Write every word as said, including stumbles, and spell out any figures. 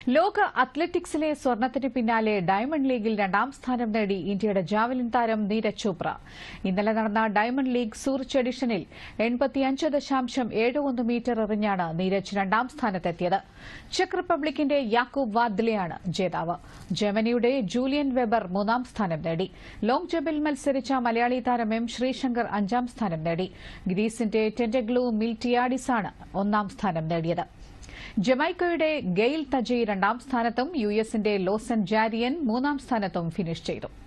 ലോക അത്ലറ്റിക്സിലെ സ്വർണത്തിന് പിന്നാലെ ഡയമണ്ട് ലീഗിൽ രണ്ടാം സ്ഥാനം നേടി ഇന്ത്യയുടെ ജാവലിൻ താരം നീരജ് ചോപ്ര. ഇന്നലെ നടന്ന ഡയമണ്ട് ലീഗ് സൂറിച്ച് എഡിഷനിൽ എൺപത്തിയഞ്ച് ദശാംശം ഏഴ് ഒന്ന് മീറ്റർ എറിഞ്ഞാണ് നീരജ് രണ്ടാം സ്ഥാനത്തെത്തിയത്. ചെക്ക് റിപ്പബ്ലിക്കിന്റെ യാക്കൂബ് വാദ്ലെയാണ് ജേതാവ്. ജർമനിയുടെ ജൂലിയൻ വെബർ മൂന്നാം സ്ഥാനം നേടി. ലോങ് ജമ്പിൽ മത്സരിച്ച മലയാളി താരം എം ശ്രീശങ്കർ അഞ്ചാം സ്ഥാനം നേടി. ഗ്രീസിന്റെ ടെന്റഗ്ലു മിൽറ്റിയാഡിസാണ് ഒന്നാം സ്ഥാനം നേടിയത്. ജമൈക്കയുടെ ഗെയിൽ തജി രണ്ടാം സ്ഥാനത്തും യു എസിന്റെ ലോസൻ ജാരിയൻ മൂന്നാം സ്ഥാനത്തും ഫിനിഷ് ചെയ്തു.